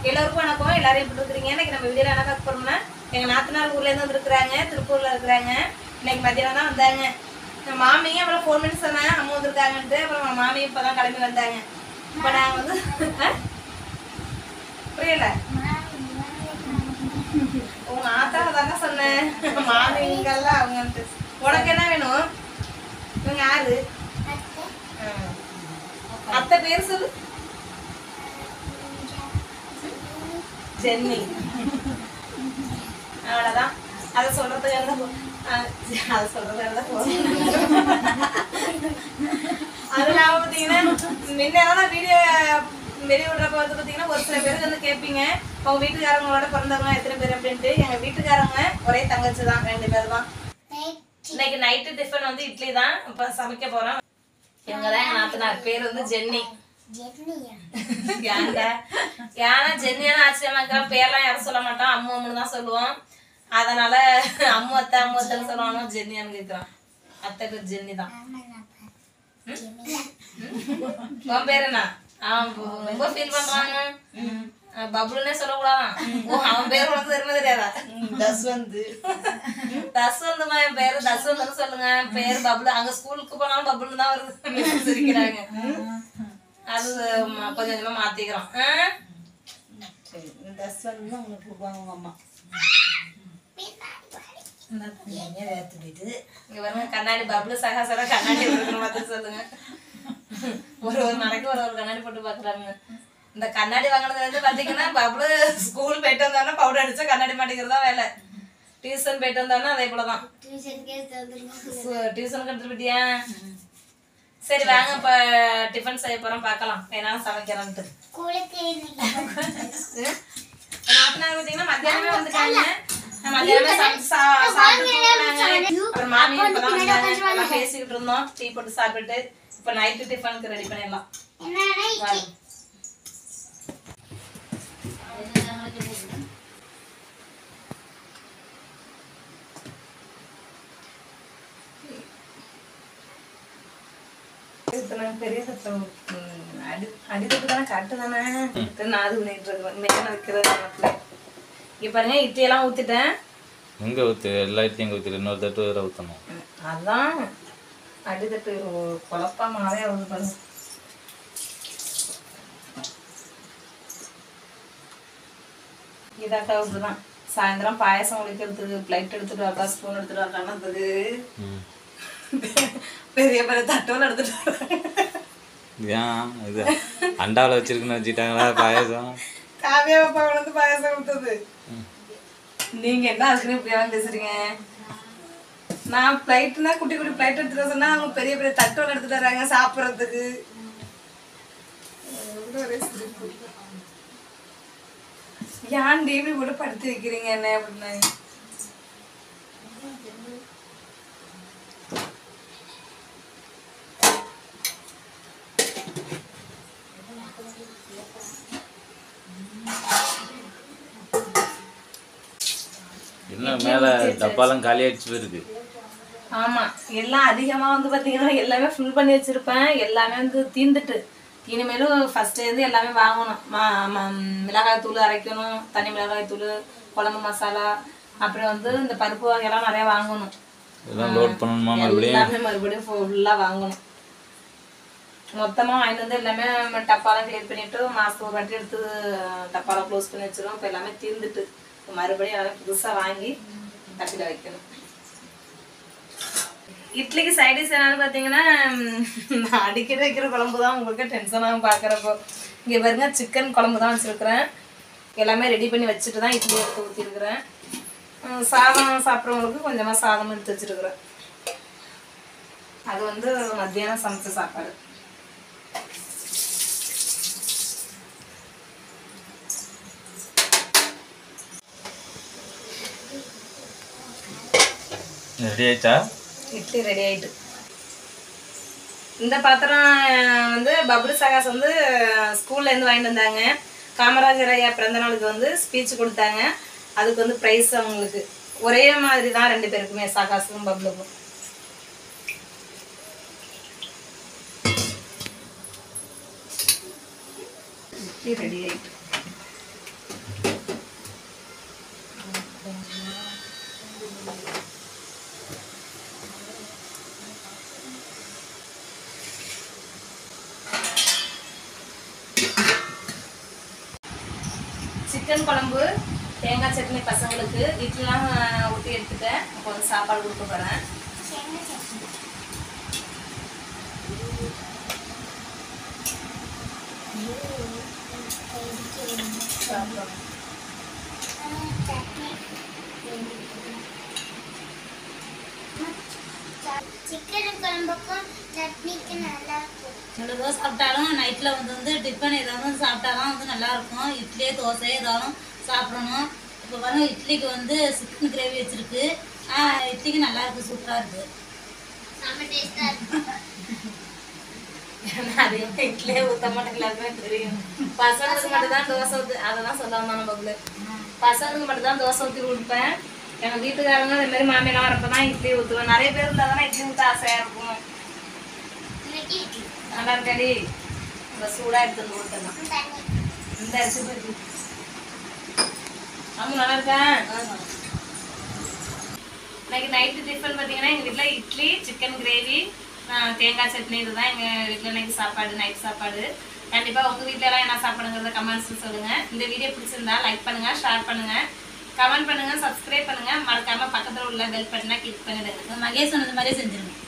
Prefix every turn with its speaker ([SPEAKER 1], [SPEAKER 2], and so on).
[SPEAKER 1] எல்லாருக்கும் வணக்கம். எல்லாரும் எப்படி இருக்கிறீங்க? இன்னைக்கு நம்ம வீடியோல என்ன பார்க்க போறோம்னா, எங்க நாத்தனார் ஊர்ல இருந்து வந்துருக்காங்க, திருப்பூர்ல இருக்கிறாங்க. இன்னைக்கு மத்தியானம் தான் வந்தாங்க. மாமியும் அப்புறம் ஃபோன் பண்ணி சொன்னேன் அம்மா வந்துருக்காங்கன்ட்டு. அப்புறம் மாமியும் இப்பதான் கிளம்பி வந்தாங்க. இப்ப நான் வந்து புரியல, உங்க ஆத்தாவை தானே சொன்னேன். மாமிங்கெல்லாம் அவங்க. உனக்கு என்ன வேணும்? இவங்க யாரு? அத்தை பேர் சொல்லு. ஜென்னி. அவ்வளோதான். அதை சொல்றதுக்காக அது நான் பார்த்தீங்கன்னா முன்னெல்லாம் வீடியோ வெளியிடுறப்ப வந்து பார்த்தீங்கன்னா ஒரு சில பேருக்கு வந்து கேட்பீங்க, உங்க வீட்டுக்காரங்களோட பிறந்தவங்க எத்தனை பேர் அப்படின்ட்டு. எங்க வீட்டுக்காரங்க ஒரே தங்கச்சி தான், 2 பேர் தான். இன்னைக்கு நைட்டு டிஃபன் வந்து இட்லி தான் இப்போ சமைக்க போறோம். இவங்க தான் எங்க நாத்தனார், பேர் வந்து ஜென்னி. ஏன்னா ஜென்னியான ஆச்சரியமா இருக்கிற பேர்லாம் யாரும் சொல்ல மாட்டோம், அம்மு அம்முன்னு தான் சொல்லுவோம். அதனால அம்மு அத்தைன்னு சொல்லுவானோ ஜென்னியான்னு கேட்குறான். அத்தை பேர் ஜென்னி தான். உன் பேர் என்ன? அவன் ரொம்ப ஃபீல் பண்றாங்க. பபுள்னே சொல்லக்கூடாதான். அவன் பேர் உனக்கு தெரியுமா தெரியாதா? தஸ்வந்துமா என் பேரு. தஸ்வந்துன்னு சொல்லுங்க. பேர் பபுள். அங்க ஸ்கூலுக்கு போனாலும் பபுள்னு தான் வருது. சிரிக்கிறாங்க. அது கொஞ்சம் கொஞ்சமா மாத்திக்கிறோம். கண்ணாடி பபுள் சகாசர கண்ணாடி பார்த்து சொல்லுங்க. ஒரு நாளைக்கு ஒரு கண்ணாடி போட்டு பாக்குறாங்க. இந்த கண்ணாடி வாங்கினது வந்து பாத்தீங்கன்னா பபுள் ஸ்கூல் போயிட்டு வந்தாலும் பவுடர் அடிச்சா கண்ணாடி மாட்டிக்கிறது தான் வேலை. டியூஷன் போயிட்டு வந்தாலும் அதே போலதான். டியூஷனுக்கு எடுத்துட்டு போயிட்டியா? சரி வாங்க, இப்ப டிஃபன் செய்ய போறோம், பார்க்கலாம் என்னால சமைக்கிறேன்ட்டு. நாத்தனார் பார்த்தீங்கன்னா மத்தியானமே வந்துட்டாங்க. மத்தியானமே சாப்பிட்டு அப்புறம் மாமி இப்பதான் வந்தாங்க. பேசிக்கிட்டு இருந்தோம், டீ போட்டு சாப்பிட்டுட்டு. இப்ப நைட்டு டிஃபனுக்கு ரெடி பண்ணிடலாம். பெரிய சத்தம் அடித்தட்டு தானே, கரெக்டு தானே. நான் அது பண்ணிட்டு இருக்கேன், மேலே வைக்கிறது. இங்கே பாருங்க, இட்லியெல்லாம் ஊற்றிட்டேன்.
[SPEAKER 2] எங்கே ஊற்று? எல்லா இட்லியும் எங்கே ஊற்றிட்டு இன்னொரு தட்டு வேறு ஊற்றணும்.
[SPEAKER 1] அதுதான் அடித்தட்டு குழப்பமாவே ஆகுது பாருங்க. இதாக்கா இப்படிதான் சாயந்தரம் பாயசம் ஒழிக்கிறதுக்கு பிளைட் எடுத்துட்டு வரா, ஸ்பூன் எடுத்துட்டு வரானதுக்கு பெரிய பெரிய தட்டோல எடுத்துட்டு.
[SPEAKER 2] ஏன் இது அண்டாவில் வச்சிருக்குன்னு வச்சுட்டாங்களா பாயசம்?
[SPEAKER 1] காவியா பாப்பா வந்து பாயசம் கொடுத்தது. நீங்க என்ன அதுக்குன்னு இப்படியெல்லாம் பேசுறீங்க? நான் பிளைட்னா குட்டி குட்டி பிளைட் எடுத்துட்டு சொன்னா அவங்க பெரிய பெரிய தட்டோல எடுத்துட்டு வராங்க சாப்பிட்றதுக்கு. ஏன் டிவி போட்டு படுத்து வைக்கிறீங்க என்ன அப்படின்னா?
[SPEAKER 2] இன்னும் மேலே டப்பாலாம் காலி ஆயிடுச்சு போயிருக்கு.
[SPEAKER 1] ஆமா, எல்லாம் அதிகமா வந்து பாத்தீங்கன்னா எல்லாமே ஃபுல் பண்ணி வச்சிருப்பேன். எல்லாமே வந்து தீந்துட்டு இனிமேலும் ஃபர்ஸ்ட் இருந்து எல்லாமே வாங்கணும். மிளகாய் தூள் அரைக்கணும், தனி மிளகாய் தூள், குழம்பு மசாலா, அப்புறம் வந்து இந்த பருப்பு வகையெல்லாம் நிறைய வாங்கணும்.
[SPEAKER 2] லோட் பண்ணணுமா?
[SPEAKER 1] மறுபடியும் ஃபுல்லா வாங்கணும். மொத்தமா வாங்கிட்டு வந்து எல்லாமே டப்பாலாம் கிளியர் பண்ணிட்டு மாசத்துக்கு ஒரு வாட்டி எடுத்து டப்பாலாம் க்ளோஸ் பண்ணி வச்சிருவோம். இப்போ எல்லாமே தீர்ந்துட்டு மறுபடியும் எல்லாமே புதுசாக வாங்கி தட்டில் வைக்கணும். இட்லிக்கு சைடிஷ் என்னன்னு பார்த்தீங்கன்னா, நான் அடிக்கடி வைக்கிற குழம்பு தான் உங்களுக்கு டென்ஷனாக பார்க்குறப்போ. இங்கே பாருங்க, சிக்கன் குழம்பு தான் வச்சுருக்குறேன். எல்லாமே ரெடி பண்ணி வச்சுட்டு தான் இட்லி எடுத்து ஊற்றிருக்கிறேன். சாதம் சாப்பிட்றவங்களுக்கு கொஞ்சமாக சாதம் எடுத்து வச்சுருக்குறேன். அது வந்து மத்தியானம் சமைச்ச சாப்பாடு.
[SPEAKER 2] ரெடி ஆயிடுச்சா?
[SPEAKER 1] இட்லி ரெடி ஆயிட்டு. இந்த பாத்திரம் வந்து பபுள் சகாஸ் வந்து ஸ்கூல்லேருந்து வாங்கிட்டு வந்தாங்க. காமராஜர் ஐயா பிறந்த நாளுக்கு வந்து ஸ்பீச் கொடுத்தாங்க. அதுக்கு வந்து ப்ரைஸ் அவங்களுக்கு ஒரே மாதிரி தான் 2 பேருக்குமே, சகாஸுக்கும் பபுளுக்கும். இட்லி ரெடி ஆயிட்டு. சிக்கன் குழம்பு தேங்காய் சட்னி பசங்களுக்கு இட்லாம் ஊற்றி எடுத்துட்டேன். இப்போ வந்து சாப்பாடு கொடுக்க போகிறேன்.
[SPEAKER 3] சிக்கன் குழம்புக்கும் சட்னிக்கு நல்லா இருக்கும்.
[SPEAKER 4] ரெண்டு தோசை சாப்பிட்டாலும் நைட்டில் வந்து டிஃபன் ஏதாவது சாப்பிட்டாலும் வந்து நல்லாயிருக்கும். இட்லி தோசை ஏதாவது சாப்பிடணும். இப்போ பாருங்க இட்லிக்கு வந்து சிக்கன் கிரேவி வச்சுருக்கு. இட்லிக்கு நல்லா இருக்குது, சூப்பராக இருக்குது.
[SPEAKER 3] செம்ம டேஸ்டா இருக்கும்.
[SPEAKER 1] அது இட்லியே ஊற்ற மாட்டேன், எல்லாருக்குமே தெரியும். பசங்களுக்கு மட்டும் தான் தோசை ஊற்று, அதை தான் சொல்ல வந்தாங்க பகுல. பசங்களுக்கு மட்டும் தான் தோசை ஊற்றி கொடுப்பேன். எங்கள் வீட்டுக்காரங்க அதே மாதிரி மாமியெல்லாம் வரப்போ தான் இட்லி ஊற்றுவேன். நிறைய பேர் இருந்தால் தானே இட்லி ஊற்ற ஆசையாக இருக்கும்.
[SPEAKER 3] இன்னைக்கு
[SPEAKER 1] நல்லா இருக்காடி, இந்த சூடாக எடுத்து வந்து ஊற்றலாம்.
[SPEAKER 3] தண்ணி
[SPEAKER 1] இந்த அரிசி போயிட்டு ஆமாம் நல்லா இருக்கேன். இன்னைக்கு நைட்டு டிஃபன் பார்த்தீங்கன்னா எங்கள் வீட்டில் இட்லி, சிக்கன் கிரேவி, தேங்காய் சட்னி, இதுதான் எங்கள் வீட்டில் இன்னைக்கு சாப்பாடு, நைட் சாப்பாடு. கண்டிப்பாக உங்கள் வீட்டிலலாம் என்ன சாப்பாடுங்கிறத கமெண்ட்ஸில் சொல்லுங்கள். இந்த வீடியோ பிடிச்சிருந்தா லைக் பண்ணுங்கள், ஷேர் பண்ணுங்கள், கமெண்ட் பண்ணுங்கள், சப்ஸ்கிரைப் பண்ணுங்கள். மறக்காமல் பக்கத்தில் உள்ள பெல் பட்டனை கிளிக் பண்ணிடுங்க.
[SPEAKER 4] மகேஷ் சொன்னது மாதிரியே செஞ்சிருங்க.